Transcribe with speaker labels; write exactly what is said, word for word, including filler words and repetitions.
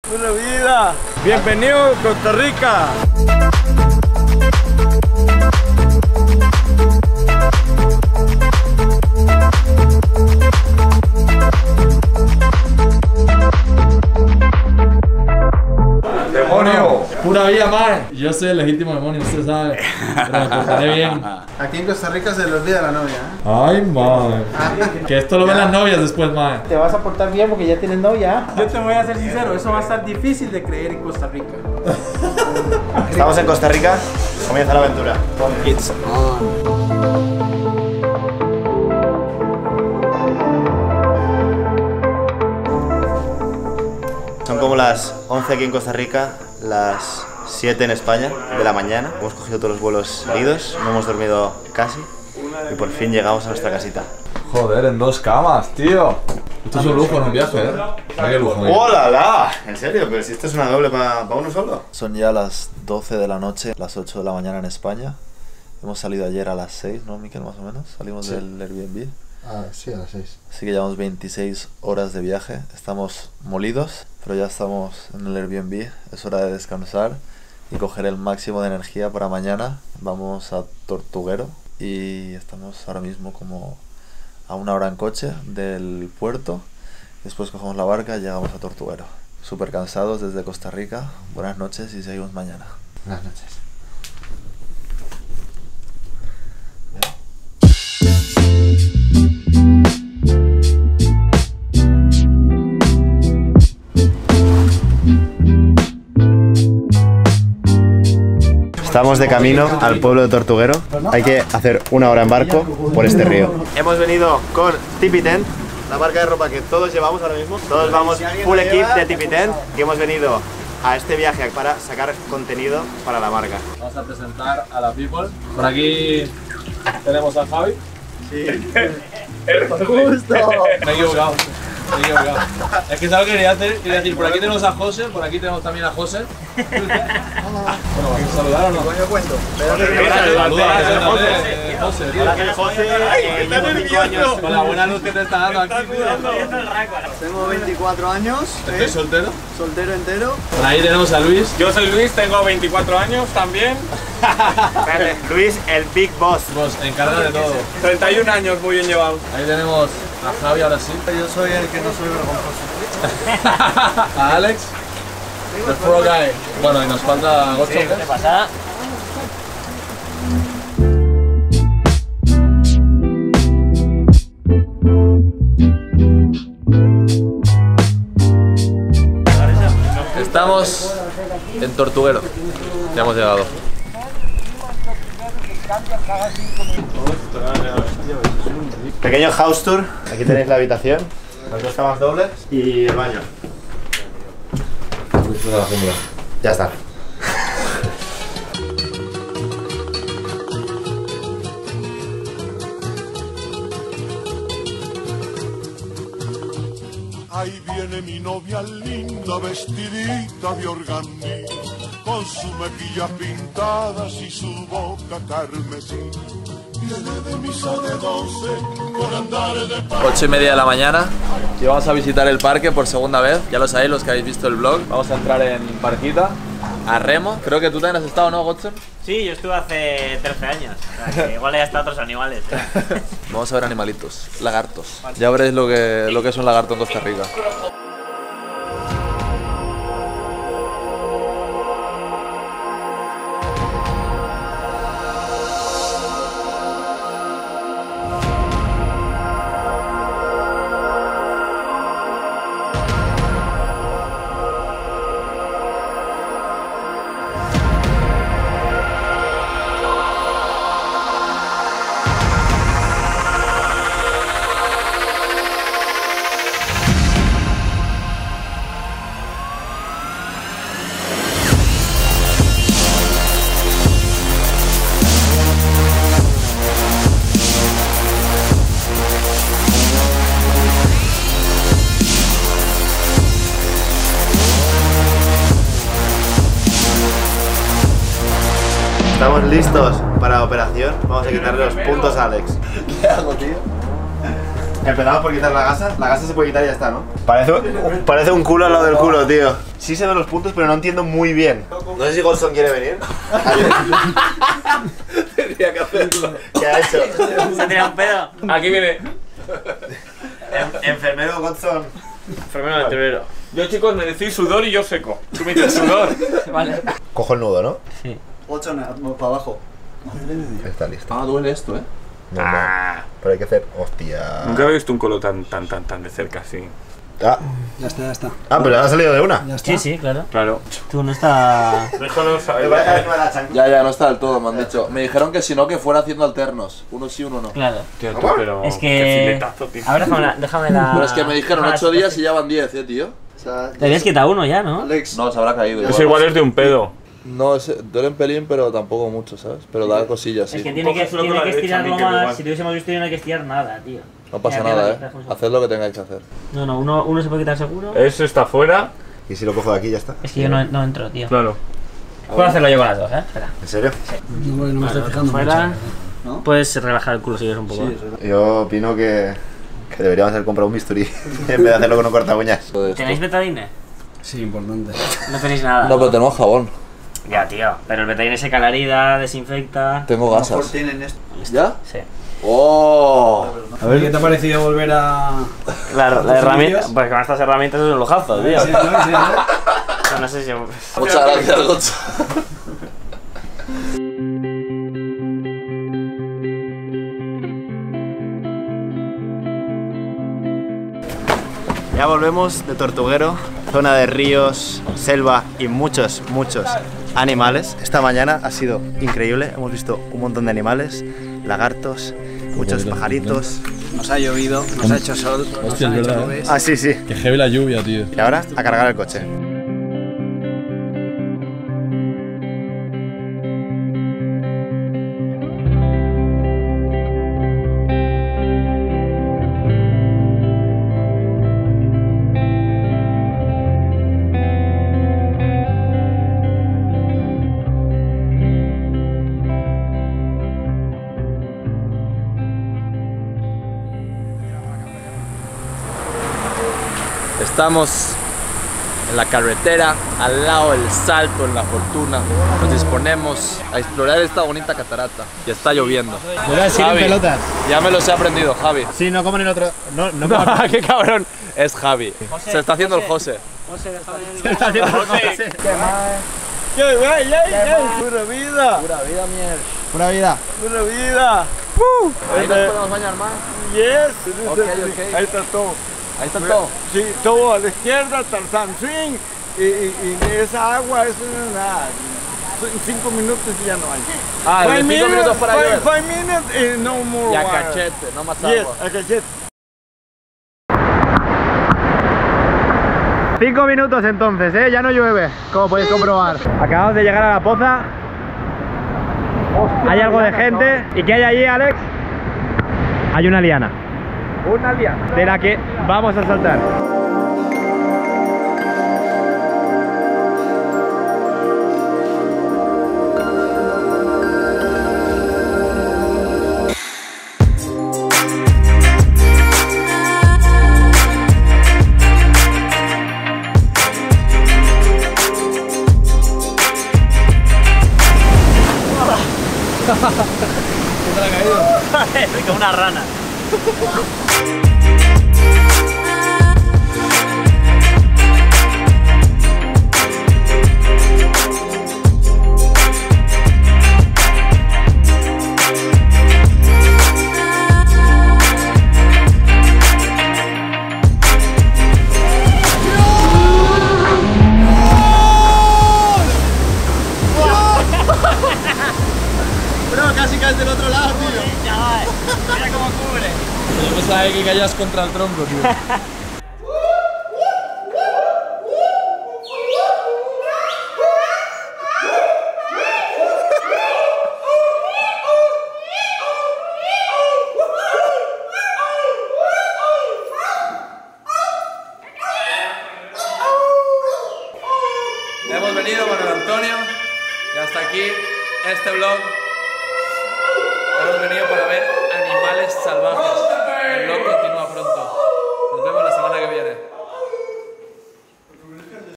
Speaker 1: ¡Pura vida! ¡Bienvenido a Costa Rica! ¡Demonio!
Speaker 2: Pura vida, mae. Yo soy el legítimo demonio, usted sabe. Pero me portaré bien.
Speaker 3: Aquí en Costa Rica se le olvida la novia, ¿eh?
Speaker 2: Ay, mae. Que esto lo ven las novias después, mae.
Speaker 3: Te vas a portar bien porque ya tienes novia.
Speaker 4: Yo te voy a ser sincero, eso va a estar difícil de creer en Costa Rica.
Speaker 5: Estamos en Costa Rica, comienza la aventura. It's on. Son como las once aquí en Costa Rica, las siete en España de la mañana. Hemos cogido todos los vuelos seguidos, no hemos dormido casi y por fin llegamos a nuestra casita.
Speaker 2: Joder, en dos camas, tío. Esto es un lujo en un viaje, ¿eh? Mira qué lujo.
Speaker 5: ¡Hola, la! ¿En serio? ¿Pero si esto es una doble para pa uno solo? Son ya las doce de la noche, las ocho de la mañana en España. Hemos salido ayer a las seis, ¿no, Miquel? Más o menos. Salimos sí. del Airbnb.
Speaker 3: Ah, sí, a las seis.
Speaker 5: Así que llevamos veintiséis horas de viaje. Estamos molidos, pero ya estamos en el Airbnb. Es hora de descansar y coger el máximo de energía para mañana. Vamos a Tortuguero y estamos ahora mismo como a una hora en coche del puerto. Después cogemos la barca y llegamos a Tortuguero. Súper cansados desde Costa Rica. Buenas noches y seguimos mañana.
Speaker 3: Buenas noches.
Speaker 5: Estamos de camino al pueblo de Tortuguero. Hay que hacer una hora en barco por este río. Hemos venido con Tipi Tent, la marca de ropa que todos llevamos ahora mismo. Todos vamos full equip de Tipi Tent y hemos venido a este viaje para sacar contenido para la marca.
Speaker 2: Vamos a presentar a la people. Por aquí tenemos a Javi.
Speaker 5: Sí.
Speaker 2: Justo. Me he equivocado. Me he equivocado. Es que es algo que quería hacer. Quería decir, por aquí tenemos a José, por aquí tenemos también a José. Bueno, ¿vas a saludar o no?
Speaker 3: Coño, cuento.
Speaker 2: Saluda, preséntate, José.
Speaker 5: Hola, soy José. Llevo cinco años
Speaker 2: con la buena luz que te está dando aquí.
Speaker 3: Tengo veinticuatro años.
Speaker 2: ¿Estás soltero?
Speaker 3: Soltero entero.
Speaker 2: Por ahí tenemos a Luis.
Speaker 1: Yo soy Luis, tengo veinticuatro años también.
Speaker 5: Luis, el Big Boss.
Speaker 2: Vos, encarga de todo.
Speaker 1: treinta y un años, muy bien llevado.
Speaker 2: Ahí tenemos a Javi, ahora sí.
Speaker 3: Yo soy el que no soy vergonzoso.
Speaker 2: A Alex. The Pro Guy. Bueno, y nos falta Gocho.
Speaker 4: ¿Qué te pasa?
Speaker 2: Estamos en Tortuguero. Ya hemos llegado.
Speaker 5: Pequeño house tour. Aquí tenéis la habitación, las dos camas dobles y el baño. Ya está.
Speaker 6: Ahí viene mi novia linda, vestidita de organdí, con sus mejillas pintadas y su boca carmesí. Viene de misa de doce, con andares de paz.
Speaker 2: Ocho y media de la mañana y vamos a visitar el parque por segunda vez. Ya lo sabéis los que habéis visto el vlog. Vamos a entrar en Parquita, a remo. Creo que tú también has estado, ¿no, Godson?
Speaker 4: Sí, yo estuve hace trece años. O sea, que igual ya está otros animales. ¿eh?
Speaker 2: Vamos a ver animalitos, lagartos. Ya veréis lo que, lo que es un lagarto en Costa Rica.
Speaker 5: Estamos listos para la operación. Vamos a quitarle los puntos a Alex.
Speaker 3: ¿Qué hago, tío?
Speaker 7: Empezamos por quitar la gasa. La gasa se puede quitar y ya está, ¿no? Parece, parece un culo al lado del culo, tío. Sí se ven los puntos, pero no entiendo muy bien. No sé si Golson quiere venir. Tendría que hacerlo. ¿Qué ha hecho?
Speaker 4: ¿Se tira un pedo?
Speaker 1: Aquí viene.
Speaker 7: En- enfermero Golson.
Speaker 4: Enfermero aventurero.
Speaker 1: Yo, chicos, me decís sudor y yo seco. Tú me dices sudor.
Speaker 4: Vale.
Speaker 7: Cojo el nudo, ¿no?
Speaker 4: Sí.
Speaker 3: ocho para abajo.
Speaker 7: Está listo.
Speaker 2: Ah, duele esto, ¿eh?
Speaker 7: No, no. Pero hay que hacer. Hostia.
Speaker 1: Nunca he visto un colo tan, tan, tan, tan de cerca así.
Speaker 7: Ah,
Speaker 8: Ya está, ya está.
Speaker 7: ah pero ha salido de una.
Speaker 8: Ya está.
Speaker 4: Sí, sí, claro.
Speaker 1: Claro.
Speaker 4: Tú no está.
Speaker 1: Déjalo saber.
Speaker 2: Ya, ya, no está del todo, me han dicho. Me dijeron que si no, que fuera haciendo alternos. Uno sí, uno no.
Speaker 4: Claro.
Speaker 1: Tío, tú, pero.
Speaker 4: Es
Speaker 1: qué
Speaker 4: que.
Speaker 1: filetazo, tío.
Speaker 4: A ver, déjame la. Déjame la...
Speaker 2: Pero es que me dijeron
Speaker 4: déjame
Speaker 2: ocho
Speaker 4: la-
Speaker 2: días y ya van diez, eh, tío.
Speaker 3: O sea,
Speaker 4: Te habías quitado uno ya, ¿no?
Speaker 3: Alex,
Speaker 2: No, se habrá caído.
Speaker 1: Eso igual es de un pedo.
Speaker 2: No, es, duele un pelín, pero tampoco mucho, ¿sabes? Pero da cosillas,
Speaker 4: Es
Speaker 2: sí.
Speaker 4: que tiene que,
Speaker 1: Cógeselo con
Speaker 4: tiene
Speaker 1: la
Speaker 4: que
Speaker 1: derecha,
Speaker 4: estirarlo
Speaker 1: Mikel,
Speaker 4: más.
Speaker 1: igual.
Speaker 4: Si lo hubiésemos visto, no hay que estirar nada, tío.
Speaker 2: No pasa
Speaker 4: Mira,
Speaker 2: nada,
Speaker 4: mira,
Speaker 2: eh.
Speaker 4: déjame un
Speaker 2: Haced lo que tengáis que hacer.
Speaker 4: No, no, uno, uno se puede quitar seguro.
Speaker 1: Eso está fuera.
Speaker 7: Y si lo cojo de aquí, ya está.
Speaker 4: Es que yo no, no entro, tío.
Speaker 1: Claro.
Speaker 4: Puedo hacerlo yo con las dos, ¿eh? Espera.
Speaker 7: ¿En serio?
Speaker 8: No, no me estoy fijando
Speaker 4: Fuera.
Speaker 8: mucho.
Speaker 3: ¿no?
Speaker 4: Puedes relajar el culo si quieres un poco.
Speaker 7: Yo opino que, que deberíamos haber comprado un bisturí en vez de hacerlo con un corta uñas.
Speaker 2: Todo esto.
Speaker 4: ¿Tenéis betadine?
Speaker 8: Sí, importante.
Speaker 4: No tenéis nada.
Speaker 2: No, pero tenemos jabón.
Speaker 4: Ya, tío. Pero el betadine seca la herida, desinfecta.
Speaker 2: Tengo
Speaker 3: A lo mejor
Speaker 2: gasas.
Speaker 3: tienen esto.
Speaker 2: ¿Ya?
Speaker 4: Sí.
Speaker 2: ¡Oh!
Speaker 8: A ver, ¿qué te ha parecido volver a...?
Speaker 4: Claro, la
Speaker 8: ¿Tus
Speaker 4: herramienta.
Speaker 8: servicios?
Speaker 4: Pues con estas herramientas es un lujazo, tío.
Speaker 8: Sí, ¿no? Sí, ¿no?
Speaker 4: O sea, no sé si.
Speaker 2: Muchas gracias, Gocho.
Speaker 7: Ya volvemos de Tortuguero, zona de ríos, selva y muchos, muchos animales. Esta mañana ha sido increíble, hemos visto un montón de animales, lagartos, muchos pajaritos.
Speaker 8: Nos ha llovido, nos ha hecho sol, nos
Speaker 9: Hostia,
Speaker 8: ha
Speaker 9: es
Speaker 8: hecho
Speaker 9: verdad,
Speaker 8: nubes.
Speaker 7: Ah, sí, sí.
Speaker 9: Que heavy la lluvia, tío.
Speaker 7: Y ahora a cargar el coche.
Speaker 2: Estamos en la carretera, al lado del Salto, en La Fortuna. Nos disponemos a explorar esta bonita catarata. Y está lloviendo. Javi,
Speaker 7: pelotas.
Speaker 2: ya me los he aprendido, Javi.
Speaker 7: Sí, no como en el otro. No, no como.
Speaker 2: ¡Qué cabrón! Es Javi. Se está haciendo el José.
Speaker 7: Se está haciendo
Speaker 1: ¡Qué guay! ¡Ay, pura vida!
Speaker 2: Pura vida, mierda.
Speaker 7: Pura vida.
Speaker 1: ¡Pura vida!
Speaker 2: Ahí nos podemos bañar más.
Speaker 1: Yes.
Speaker 2: Ok, ok.
Speaker 1: Ahí está todo.
Speaker 2: Ahí está todo.
Speaker 1: Sí, todo a la izquierda, Tarzán Swing. Y, y, y esa agua, eso no es nada. En cinco minutos ya no hay.
Speaker 2: Ah, de
Speaker 1: Five
Speaker 2: cinco minutos para
Speaker 1: five,
Speaker 2: llover.
Speaker 1: five minutes and no more
Speaker 2: Y a
Speaker 1: water.
Speaker 2: cachete, no más
Speaker 1: Yes,
Speaker 2: agua.
Speaker 1: a cachete.
Speaker 7: Cinco minutos entonces, ¿eh? Ya no llueve, como podéis comprobar. Acabamos de llegar a la poza. Hay algo de gente. ¿Y qué hay allí, Alex? Hay una liana.
Speaker 1: Una liana.
Speaker 7: De la que vamos a saltar.
Speaker 4: Soy como una rana.
Speaker 7: Bro, casi caes del otro lado, tío.
Speaker 4: Chaval, mira cómo cubre.
Speaker 2: Yo pensaba que callas contra el tronco, tío. Hemos venido con el Antonio y hasta aquí este vlog. Hemos venido para ver animales salvajes. El vlog continúa.